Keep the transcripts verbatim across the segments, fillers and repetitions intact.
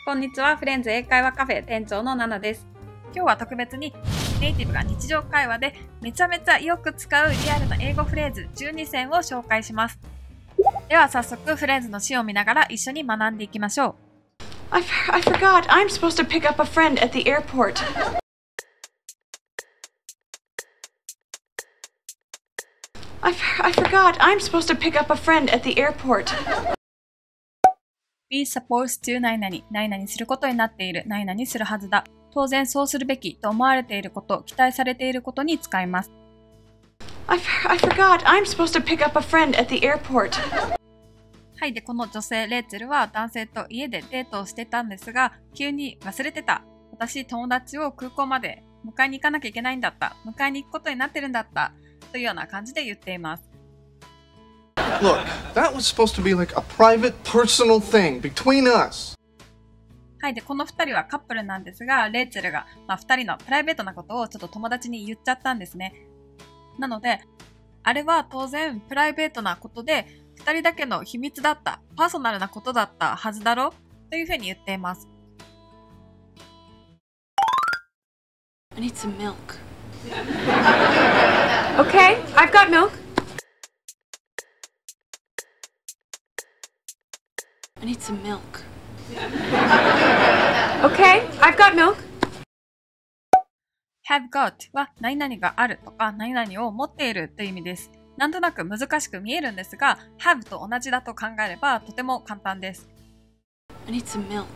こんにちは、フレンズ英会話カフェ店長のナナです。今日は特別にネイティブが日常会話でめちゃめちゃよく使うリアルな英語フレーズじゅうにせんを紹介します。では早速フレーズの詩を見ながら一緒に学んでいきましょう。 I, I forgot. I'm supposed to pick up a friend at the airport. I, I forgot. I'm supposed to pick up a friend at the airport. be supposed to 何々、何々することになっている、何々するはずだ。当然そうするべきと思われていること、期待されていることに使います。 I, I forgot. I'm supposed to pick up a friend at the airport. はい。で、この女性、レイチェルは男性と家でデートをしてたんですが、急に忘れてた。私、友達を空港まで迎えに行かなきゃいけないんだった。迎えに行くことになってるんだった。というような感じで言っています。 Look, that was supposed to be like a private, personal thing between us. はい。で、この二人はカップルなんですが、レイチェルが、まあ、二人のプライベートなことをちょっと友達に言っちゃったんですね。なので、あれは当然プライベートなことで、二人だけの秘密だった、パーソナルなことだったはずだろというふうに言っています。 I need some milk. Okay, I've got milk. I need some milk. Okay, I've got milk. have got は何々があるとか何々を持っているという意味です。なんとなく難しく見えるんですが、have と同じだと考えればとても簡単です。 I need some milk.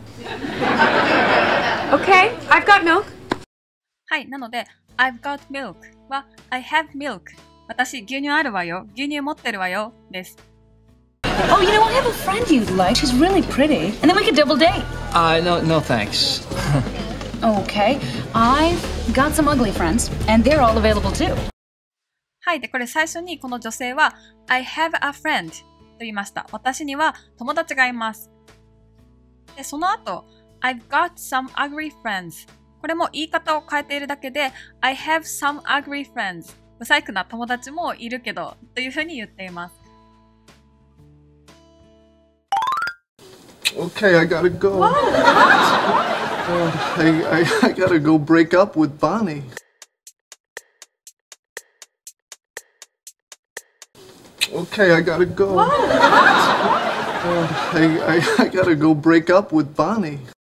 Okay, I've got milk. はい、なので I've got milk は I have milk 私牛乳あるわよ、牛乳持ってるわよです。 Oh, you know, I have a friend you'd like. She's really pretty. And then we could double date. Uh, no, no thanks. Okay. I've got some ugly friends, and they're all available too. はい。で、これ最初にこの女性は I have a friend と言いました。私には友達がいます。で、その後 I've got some ugly friends これも言い方を変えているだけで I have some ugly friends 不細工な友達もいるけどというふうに言っています。 Okay, I gotta go. uh, I, I, I gotta go break up with Bonnie. Okay, I gotta go. uh, I, I, I gotta go break up with Bonnie.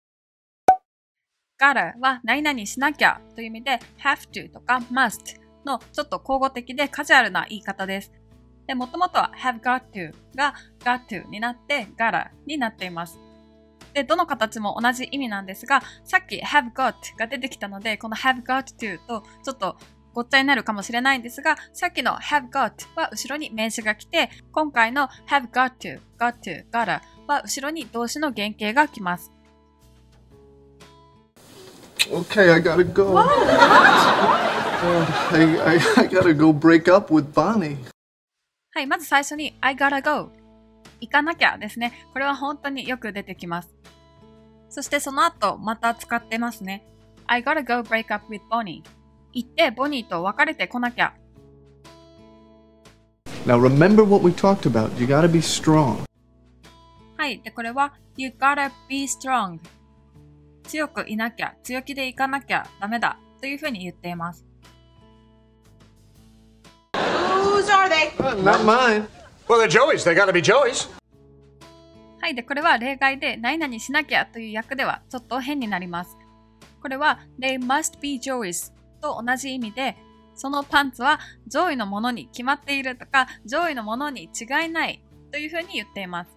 gotta は何々しなきゃという意味で have to とか must のちょっと口語的でカジュアルな言い方です。で、もともとは have got to が got to になって gotta になっています。で、どの形も同じ意味なんですが、さっき have got が出てきたので、この have got to とちょっとごっちゃになるかもしれないんですが、さっきの have got は後ろに名詞が来て、今回の have got to, got to, gotta は後ろに動詞の原型が来ます。 Okay, I gotta go. uh, I, I, I gotta go break up with Bonnie. はい、まず最初に I gotta go 行かなきゃですね。これは本当によく出てきます。そしてその後また使ってますね。I gotta go break up with Bonnie 行ってボニーと別れてこなきゃ。 Now remember what we talked about. You gotta be strong. はい、でこれは You gotta be strong 強くいなきゃ、強気でいかなきゃダメだというふうに言っています。 Whose are they? Uh, not mine. Well, they're Joey's. They gotta be Joey's. はい。で、これは例外で何々しなきゃという訳ではちょっと変になります。これは They must be Joey's と同じ意味で、そのパンツは上位のものに決まっているとか、上位のものに違いないというふうに言っています。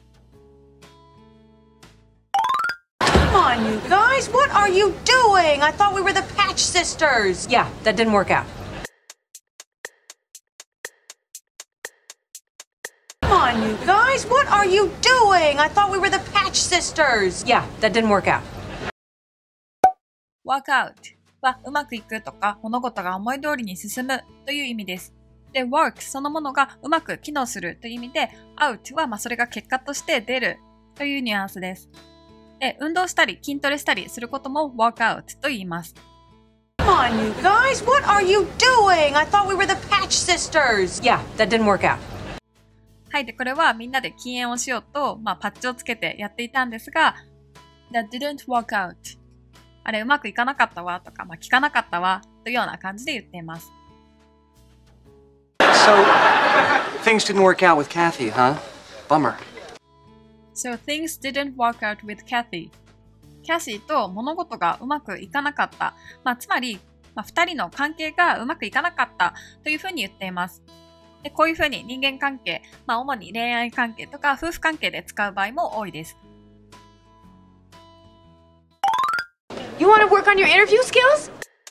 Come on, you guys. What are you doing? I thought we were the Patch Sisters. Yeah, that didn't work out. Come on, you guys. What are you doing? I thought we were the Patch Sisters. Yeah, that didn't work out. work out はうまくいくとか物事が思い通りに進むという意味です。で、work そのものがうまく機能するという意味で out はまあそれが結果として出るというニュアンスです。で、運動したり筋トレしたりすることも work out と言います。 Come on, you guys. What are you doing? I thought we were the Patch Sisters. Yeah, that didn't work out. はい。で、これはみんなで禁煙をしようと、まあ、パッチをつけてやっていたんですが、 that didn't work out あれうまくいかなかったわとか、まあ、聞かなかったわというような感じで言っています。 So, things didn't work out with Kathy, huh? Bummer. So things didn't work out with Kathy. キャシーと物事がうまくいかなかった。まあ、つまり、まあ、ふたりの関係がうまくいかなかったというふうに言っています。で、こういうふうに人間関係、まあ、主に恋愛関係とか夫婦関係で使う場合も多いです。 You want to work on your interview skills?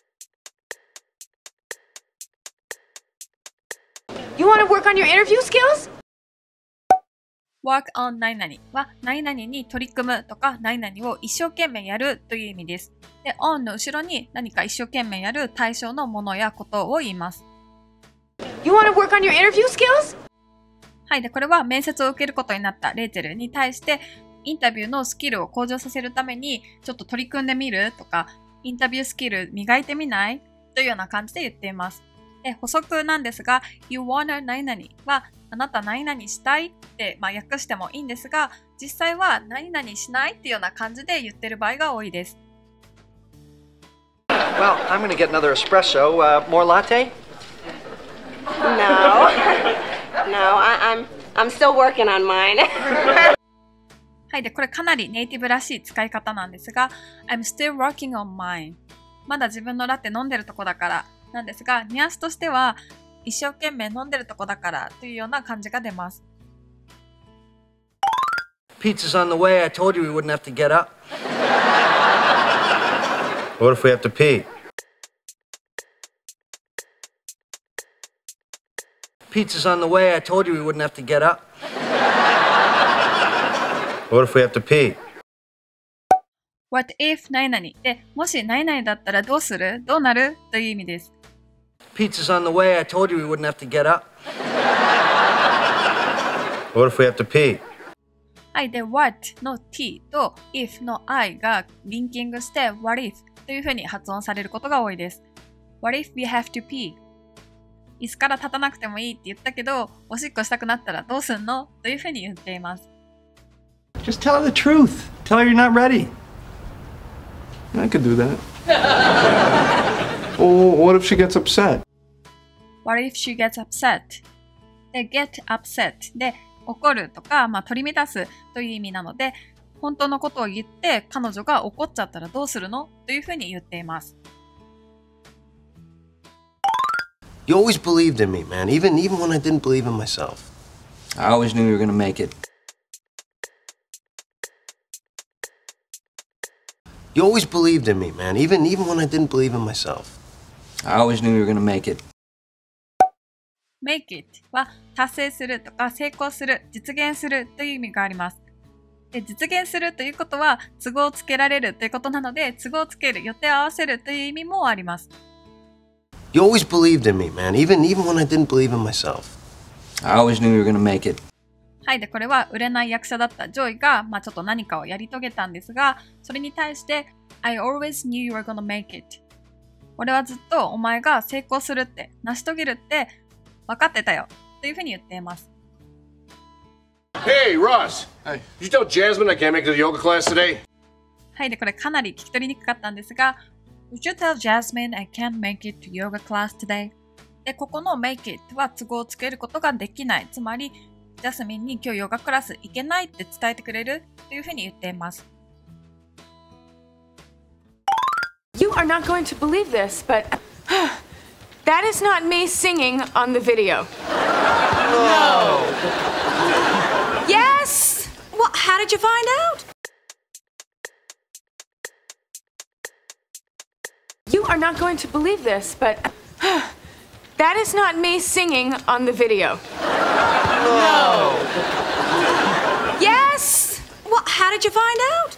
You want to work on your interview skills? work on 何々は何々に取り組むとか何々を一生懸命やるという意味です。で、on の後ろに何か一生懸命やる対象のものやことを言います。 You want to work on your interview skills? はい。で、これは面接を受けることになったレイチェルに対してインタビューのスキルを向上させるためにちょっと取り組んでみるとかインタビュースキル磨いてみないというような感じで言っています。で、補足なんですが You wanna 何々はあなた何々したいって、まあ、訳してもいいんですが実際は何々しないっていうような感じで言ってる場合が多いです。 Well, I'm gonna get another espresso. Uh, more latte? No. No, I, I'm, I'm still working on mine. はい。で、これかなりネイティブらしい使い方なんですが I'm still working on mine まだ自分のラテ飲んでるとこだからなんですがニュアンスとしては一生懸命飲んでるとこだからというような感じが出ます。 Pizza's on the way. I told you we wouldn't have to get up. What if we have to pee? Pizza's on the way. I told you we wouldn't have to get up. What if we have to pee? What if 何々でもし何々だったらどうするどうなるという意味です。 Pizza's on the way. I told you we wouldn't have to get up. What if we have to pee? はい。で、what の t と if の i がリンキングして what if というふうに発音されることが多いです。What if we have to pee? 椅子から立たなくてもいいって言ったけど、おしっこしたくなったらどうすんのというふうに言っています。 Just tell her the truth. Tell her you're not ready. I could do that. Well, what if she gets upset? What if she gets upset? で、get upset で怒るとか、まあ、取り乱すという意味なので、本当のことを言って彼女が怒っちゃったらどうするのというふうに言っています。 You always believed in me, man, even, even when I didn't believe in myself. I always knew you were gonna make it. You always believed in me, man, even, even when I didn't believe in myself. I always knew you were gonna make it. make it は達成するとか成功する、実現するという意味があります。で、実現するということは都合をつけられるということなので、都合をつける、予定を合わせるという意味もあります。 You always believed in me, man, even, even when I didn't believe in myself. I always knew you were gonna make it. はい。で、これは売れない役者だったジョイが、まあちょっと何かをやり遂げたんですが、それに対して、I always knew you were gonna make it. 俺はずっとお前が成功するって、成し遂げるって分かってたよ。というふうに言っています。 Hey, Ross. Hey. Did you tell Jasmine I can't make the yoga class today? はい。で、これかなり聞き取りにくかったんですが、Would you tell Jasmine I can't make it to yoga class today? で、ここの make it は都合をつけることができない。つまり、ジャスミンに今日ヨガクラス行けないって伝えてくれるというふうに言っています。 You are not going to believe this, but that is not me singing on the video. No. Yes! Well, how did you find out? You are not going to believe this, but that is not me singing on the video. No. Yes! Well, how did you find out?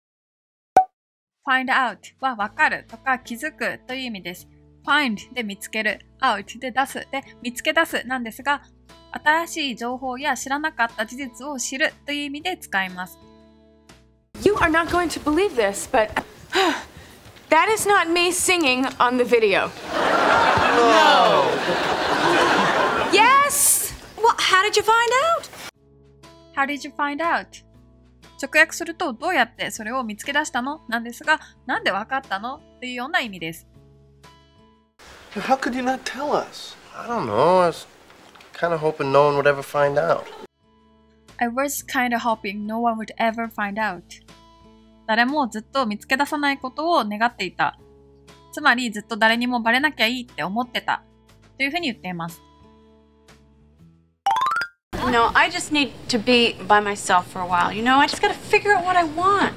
find out は分かるとか気づくという意味です。find で見つける、out で出すで見つけ出すなんですが、新しい情報や知らなかった事実を知るという意味で使います。 You are not going to believe this, but that is not me singing on the video. No. Yes! Well, how did you find out? How did you find out? 直訳するとどうやってそれを見つけ出したのなんですが、なんでわかったのというような意味です。 How could you not tell us? I don't know. I was kind of hoping no one would ever find out. I was kind of hoping no one would ever find out. 誰もずっと見つけ出さないことを願っていた。つまりずっと誰にもバレなきゃいいって思ってた。というふうに言っています。 No, I just need to be by myself for a while. You know, I just gotta figure out what I want.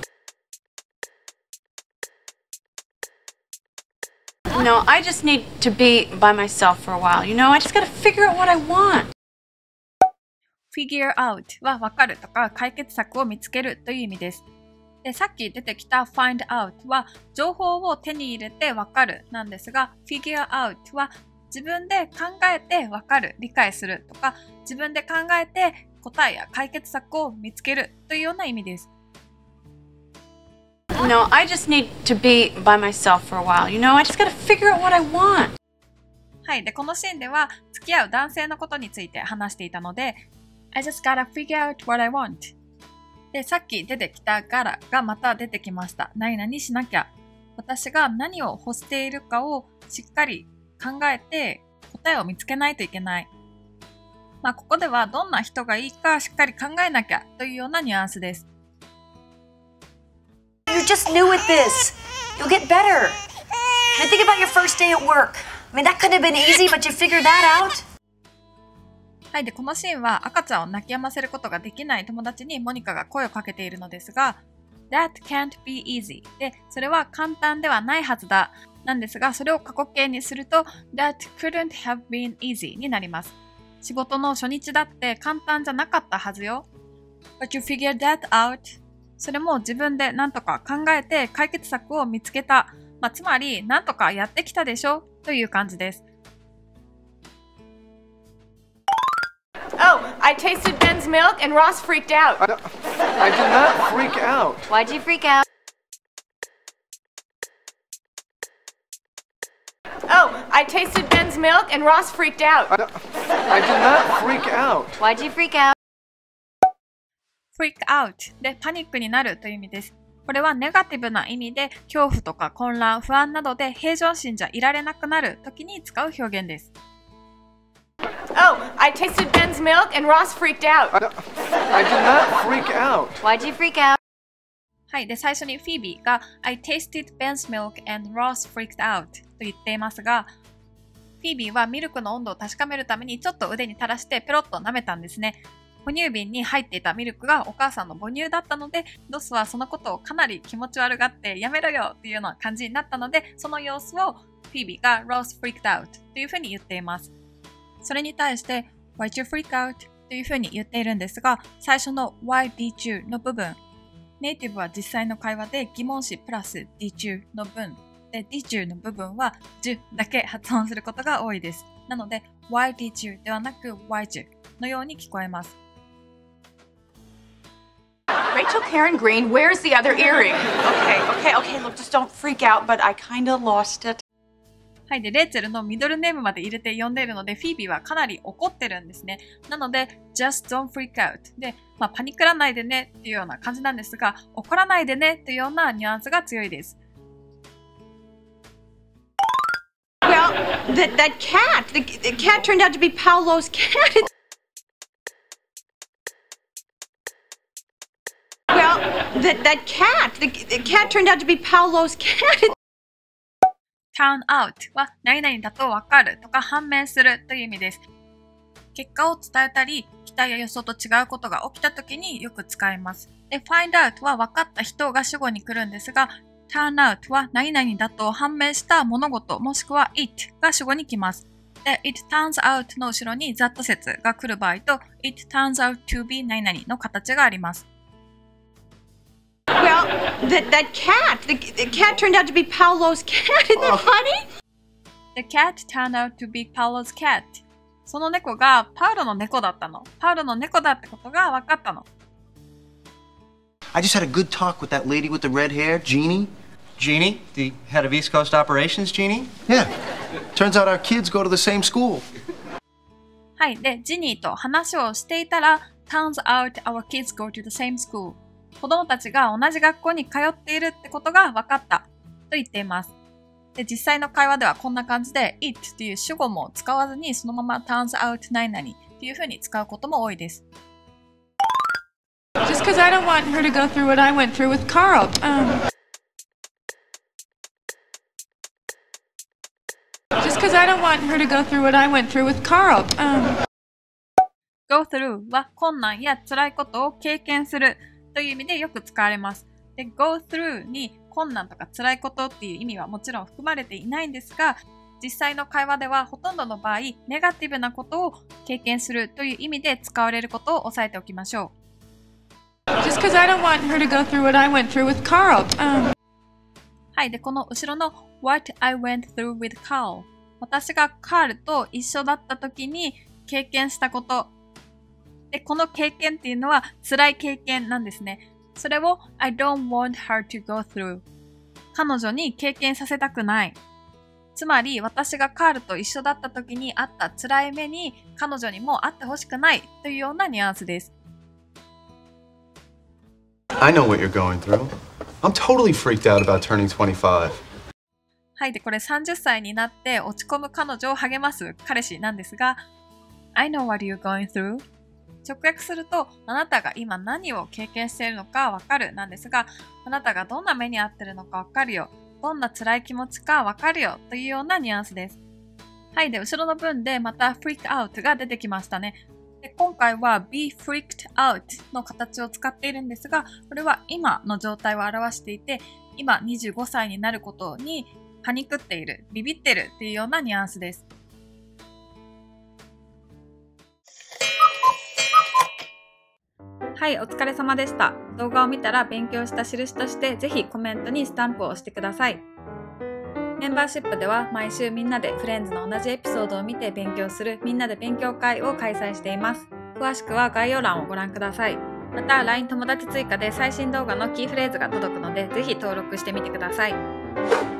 No, I just need to be by myself for a while. You know, I just gotta figure out what I want. figure out は分かるとか解決策を見つけるという意味です。で、さっき出てきた find out は情報を手に入れて分かるなんですが、figure out は自分で考えて分かる、理解するとか、自分で考えて答えや解決策を見つけるというような意味です。 No, I just need to be by myself for a while. You know, I just gotta figure out what I want. はい。で、このシーンでは付き合う男性のことについて話していたので、I just gotta figure out what I want. で、さっき出てきた gotta がまた出てきました。何々しなきゃ。私が何を欲しているかをしっかり考えて答えを見つけないといけない。まあ、ここではどんな人がいいかしっかり考えなきゃというようなニュアンスです。 You're just new at this. You'll get better. And think about your first day at work. I mean, that could have been easy, but you figured that out. はい。で、このシーンは赤ちゃんを泣き止ませることができない友達にモニカが声をかけているのですが、That can't be easy. で、それは簡単ではないはずだ。なんですが、それを過去形にすると That couldn't have been easy になります。仕事の初日だって簡単じゃなかったはずよ。But you figured that out. それも自分で何とか考えて解決策を見つけた。まあ、つまり、何とかやってきたでしょという感じです。 Oh, I tasted Ben's milk and Ross freaked out. I, I did not freak out. Why'd you freak out? Oh, I tasted Ben's milk and Ross freaked out. I, I did not freak out. Why'd you freak out? freak out でパニックになるという意味です。これはネガティブな意味で恐怖とか混乱、不安などで平常心じゃいられなくなる時に使う表現です。 Oh, I tasted Ben's milk and Ross freaked out. I, I did not freak out. Why'd you freak out? はい。で、最初にフィービーが I tasted Ben's milk and Ross freaked out と言っていますが、フィービーはミルクの温度を確かめるためにちょっと腕に垂らしてペロッと舐めたんですね。哺乳瓶に入っていたミルクがお母さんの母乳だったので、ロスはそのことをかなり気持ち悪がってやめろよっていうような感じになったので、その様子をフィービーが Ross freaked out というふうに言っています。それに対して Why'd you freak out というふうに言っているんですが、最初の Why did you の部分、ネイティブは実際の会話で疑問詞プラス did you の文で did you の部分は ju だけ発音することが多いです。なので Why did you ではなく Why'd you のように聞こえます。 Rachel Karen Green, where's the other earring? Okay, okay, okay. Look, just don't freak out, but I kind of lost it. はい。で、レイチェルのミドルネームまで入れて呼んでいるので、フィービーはかなり怒ってるんですね。なので、just don't freak out で、まあ、パニクらないでねっていうような感じなんですが、怒らないでねっていうようなニュアンスが強いです。 Well, that that cat, the, the cat turned out to be Paolo's cat. Well, that that cat, the, the cat turned out to be Paolo's cat. turn out は何々だと分かるとか判明するという意味です。結果を伝えたり、期待や予想と違うことが起きたときによく使います。で、find out は分かった人が主語に来るんですが、turn out は何々だと判明した物事もしくは it が主語に来ます。で、it turns out の後ろに that 説が来る場合と it turns out to be 何々の形があります。 Well, that that cat, the, the cat turned out to be Paolo's cat. Isn't that funny? The cat turned out to be Paolo's cat. その猫がパウロの猫だったの。パウロの猫だってことが分かったの。 I just had a good talk with that lady with the red hair, Jeannie. Jeannie, the head of East Coast Operations, Jeannie? Yeah. Turns out our kids go to the same school. はい。で、ジニーと話をしていたら、turns out our kids go to the same school. 子供たちが同じ学校に通っているってことが分かったと言っています。で、実際の会話ではこんな感じで it っていう主語も使わずにそのまま turns out 何々っていう風に使うことも多いです。 Just because I don't want her to go through what I went through with Carl. Um, just because I don't want her to go through what I went through with Carl. Um, go through は困難や辛いことを経験するという意味でよく使われます。で、go through に困難とか辛いことっていう意味はもちろん含まれていないんですが、実際の会話ではほとんどの場合、ネガティブなことを経験するという意味で使われることを押さえておきましょう。 Just because I don't want her to go through what I went through with Carl. Um, はい。で、この後ろの What I went through with Carl。私がカールと一緒だった時に経験したこと。で、この経験っていうのは辛い経験なんですね。それを I don't want her to go through。彼女に経験させたくない。つまり、私がカールと一緒だった時にあった辛い目に彼女にもあってほしくないというようなニュアンスです。 I know what you're going through. I'm totally freaked out about turning twenty-five. はい。で、これさんじゅっさいになって落ち込む彼女を励ます彼氏なんですが、I know what you're going through。直訳すると、あなたが今何を経験しているのかわかるなんですが、あなたがどんな目に遭っているのかわかるよ。どんな辛い気持ちかわかるよというようなニュアンスです。はい。で、後ろの文でまた freak out が出てきましたね。で、今回は be freaked out の形を使っているんですが、これは今の状態を表していて、今にじゅうごさいになることにパニクっている、ビビってるっていうようなニュアンスです。はい、お疲れ様でした。動画を見たら勉強した印として、ぜひコメントにスタンプを押してください。メンバーシップでは毎週みんなでフレンズの同じエピソードを見て勉強するみんなで勉強会を開催しています。詳しくは概要欄をご覧ください。また ライン 友達追加で最新動画のキーフレーズが届くので、ぜひ登録してみてください。